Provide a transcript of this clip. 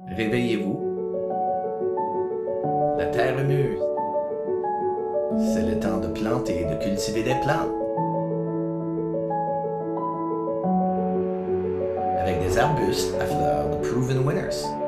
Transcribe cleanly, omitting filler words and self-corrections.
Réveillez-vous, la terre mûre. C'est le temps de planter et de cultiver des plantes. Avec des arbustes à fleurs de Proven Winners.